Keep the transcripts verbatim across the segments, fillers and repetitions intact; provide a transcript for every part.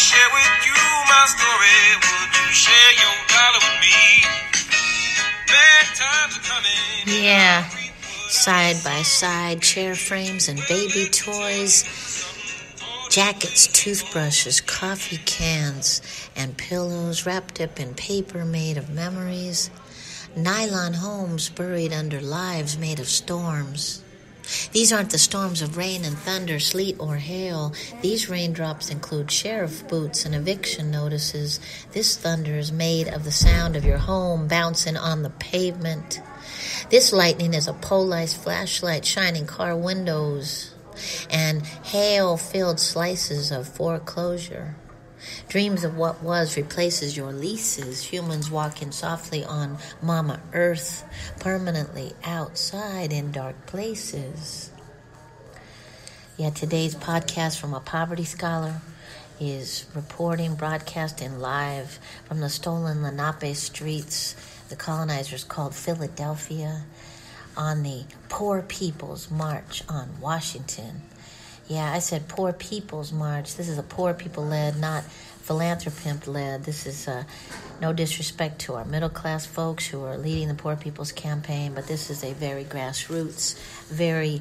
share with you my story? Would you share your dollar with me? Bad times are coming. Yeah, side by side, chair frames and baby toys, jackets, toothbrushes, coffee cans, and pillows wrapped up in paper made of memories, nylon homes buried under lives made of storms. These aren't the storms of rain and thunder, sleet or hail. These raindrops include sheriff boots and eviction notices. This thunder is made of the sound of your home bouncing on the pavement. This lightning is a polarized flashlight shining car windows and hail-filled slices of foreclosure. Dreams of what was replaces your leases. Humans walking softly on Mama Earth, permanently outside in dark places. Yeah, today's podcast from a poverty scholar is reporting, broadcasting live from the stolen Lenape streets the colonizers called Philadelphia on the Poor People's March on Washington. Yeah, I said Poor People's March. This is a poor people-led, not philanthropist-led. This is uh, no disrespect to our middle-class folks who are leading the Poor People's Campaign, but this is a very grassroots, very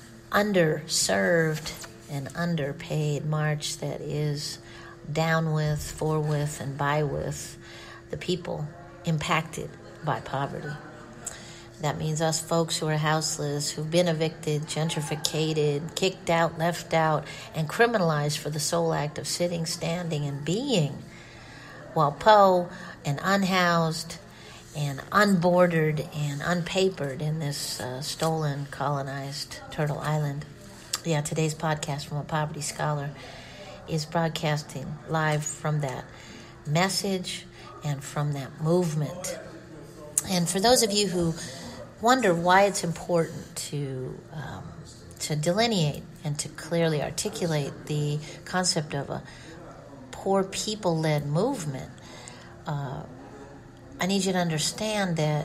underserved and underpaid march that is down with, for with, and by with the people impacted by poverty. That means us folks who are houseless, who've been evicted, gentrificated, kicked out, left out, and criminalized for the sole act of sitting, standing, and being, while po and unhoused and unbordered and unpapered in this uh, stolen, colonized Turtle Island. Yeah, today's podcast from a poverty scholar is broadcasting live from that message and from that movement. And for those of you who wonder why it's important to um, to delineate and to clearly articulate the concept of a poor people-led movement, uh, I need you to understand that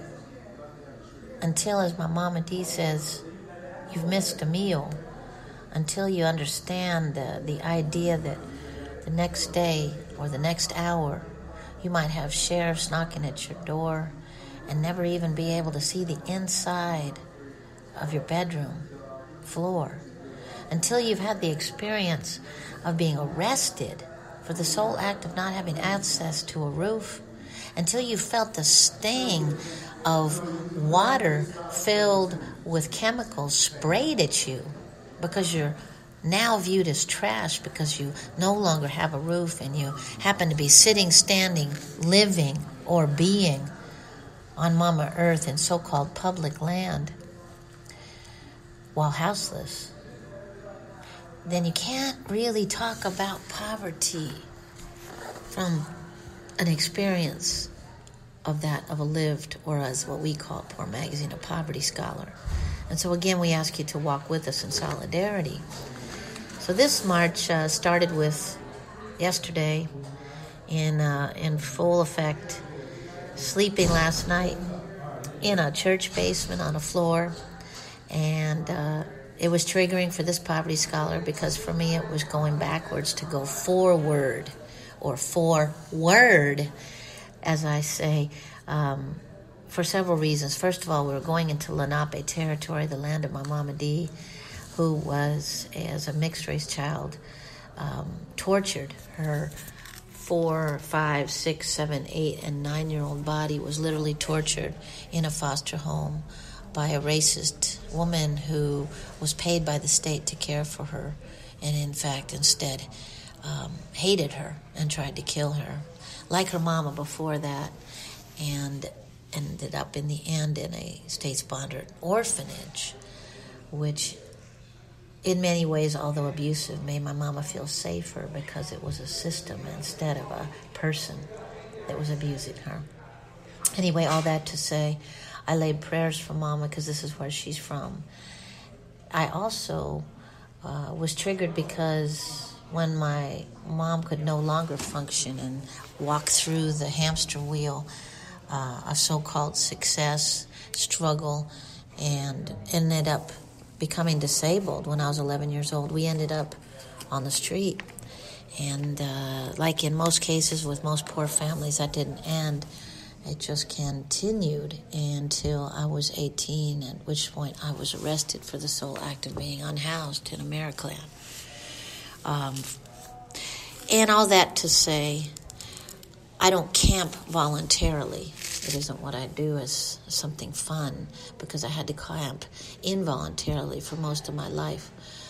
until, as my Mama D says, you've missed a meal, until you understand the, the idea that the next day or the next hour you might have sheriffs knocking at your door and never even be able to see the inside of your bedroom floor, until you've had the experience of being arrested for the sole act of not having access to a roof, until you felt the sting of water filled with chemicals sprayed at you because you're now viewed as trash because you no longer have a roof and you happen to be sitting, standing, living, or being on Mama Earth in so-called public land while houseless, then you can't really talk about poverty from an experience of that, of a lived, or as what we call Poor Magazine, a poverty scholar. And so again, we ask you to walk with us in solidarity. So this march uh, started with yesterday in uh, in full effect, sleeping last night in a church basement on a floor, and uh, it was triggering for this poverty scholar because for me it was going backwards to go forward, or forward, as I say, um, for several reasons. First of all, we were going into Lenape territory, the land of my Mama D, who was, as a mixed-race child, um, tortured. Her four, five, six, seven, eight, and nine-year-old body was literally tortured in a foster home by a racist woman who was paid by the state to care for her, and in fact, instead, um, hated her and tried to kill her, like her mama before that, and ended up in the end in a state-sponsored orphanage, which in many ways, although abusive, made my mama feel safer because it was a system instead of a person that was abusing her. Anyway, all that to say, I laid prayers for Mama because this is where she's from. I also uh, was triggered because when my mom could no longer function and walk through the hamster wheel uh, of so-called success, struggle, and ended up becoming disabled when I was eleven years old, we ended up on the street. And uh, like in most cases with most poor families, that didn't end. It just continued until I was eighteen, at which point I was arrested for the sole act of being unhoused in Americlan. Um, and all that to say, I don't camp voluntarily. It isn't what I do as something fun, because I had to camp involuntarily for most of my life.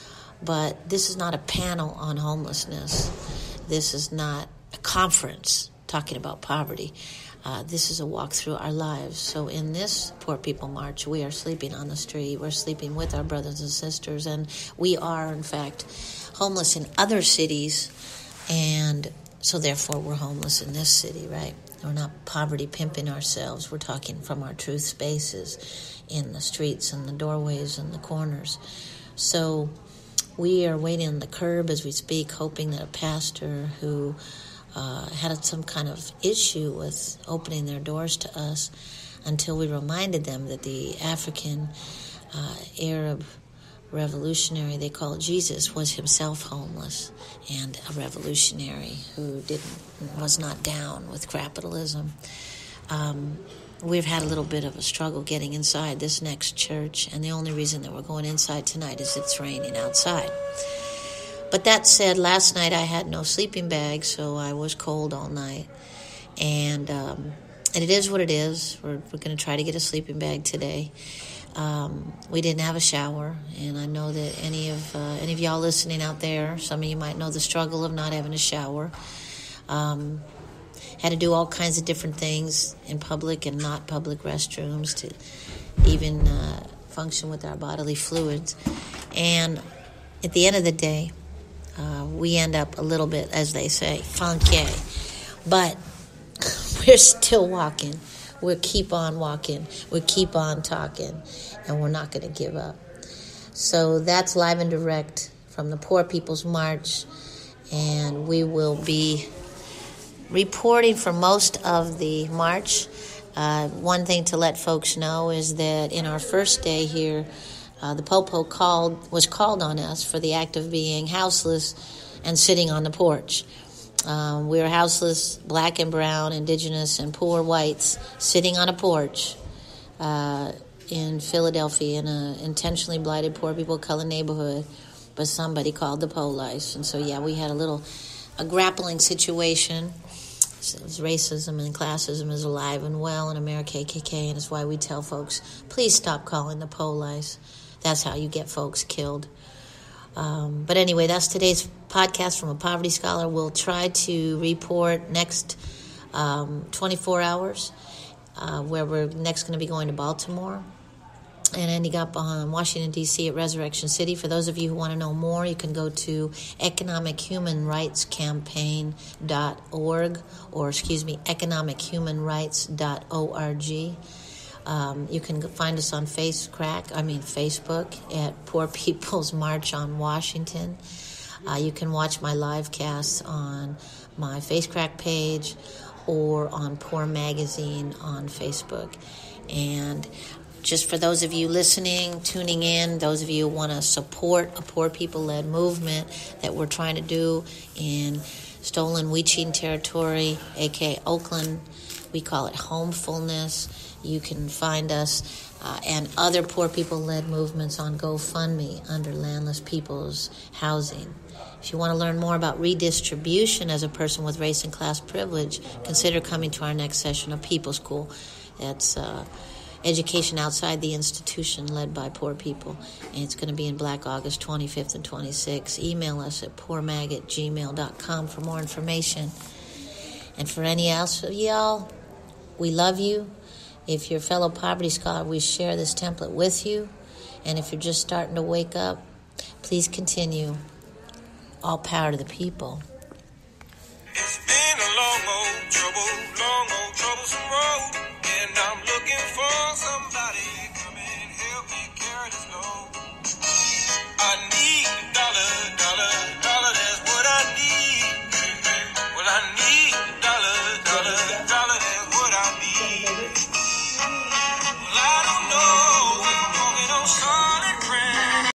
But this is not a panel on homelessness. This is not a conference talking about poverty. Uh, this is a walk through our lives. So in this Poor People March, we are sleeping on the street. We're sleeping with our brothers and sisters. And we are, in fact, homeless in other cities. And so therefore we're homeless in this city, right? We're not poverty pimping ourselves. We're talking from our truth spaces in the streets and the doorways and the corners. So we are waiting on the curb as we speak, hoping that a pastor who uh, had some kind of issue with opening their doors to us, until we reminded them that the African uh, Arab revolutionary they called Jesus was himself homeless and a revolutionary who didn't was not down with capitalism. Um, we've had a little bit of a struggle getting inside this next church, and the only reason that we're going inside tonight is it's raining outside. But that said, last night I had no sleeping bag, so I was cold all night. And um, and it is what it is. We're, we're going to try to get a sleeping bag today. Um, we didn't have a shower, and I know that any of uh, any of y'all listening out there, some of you might know the struggle of not having a shower. Um, had to do all kinds of different things in public and not public restrooms to even uh, function with our bodily fluids. And at the end of the day, uh, we end up a little bit, as they say, funky. But we're still walking. We'll keep on walking. We'll keep on talking. And we're not going to give up. So that's live and direct from the Poor People's March. And we will be reporting for most of the march. Uh, one thing to let folks know is that in our first day here, uh, the Popo called was called on us for the act of being houseless and sitting on the porch. Um, we were houseless, black and brown, indigenous, and poor whites sitting on a porch uh, in Philadelphia in an intentionally blighted poor people of color neighborhood, but somebody called the police. And so, yeah, we had a little a grappling situation. So racism and classism is alive and well in America, K K K, and it's why we tell folks, please stop calling the police. That's how you get folks killed. Um, but anyway, that's today's podcast from a Poverty Scholar. We'll try to report next um, twenty-four hours, uh, where we're next going to be going to Baltimore and ending up on Washington, D C at Resurrection City. For those of you who want to know more, you can go to economic human rights campaign dot org or, excuse me, economic human rights dot org. Um, you can find us on Face Crack, I mean Facebook at Poor People's March on Washington. Uh, you can watch my live casts on my Face Crack page or on Poor Magazine on Facebook. And just for those of you listening, tuning in, those of you who want to support a poor people-led movement that we're trying to do in stolen Weeching territory, a k a. Oakland, we call it Homefulness. You can find us uh, and other poor people-led movements on GoFundMe under Landless People's Housing. If you want to learn more about redistribution as a person with race and class privilege, consider coming to our next session of People School. That's uh, education outside the institution led by poor people. And it's going to be in Black August twenty-fifth and twenty-sixth. Email us at poormag at gmail dot com for more information. And for any else of y'all, we love you. If you're a fellow Poverty Scholar, we share this template with you. And if you're just starting to wake up, please continue. All power to the people. It's been a long old trouble, long old troublesome road, and I'm looking for some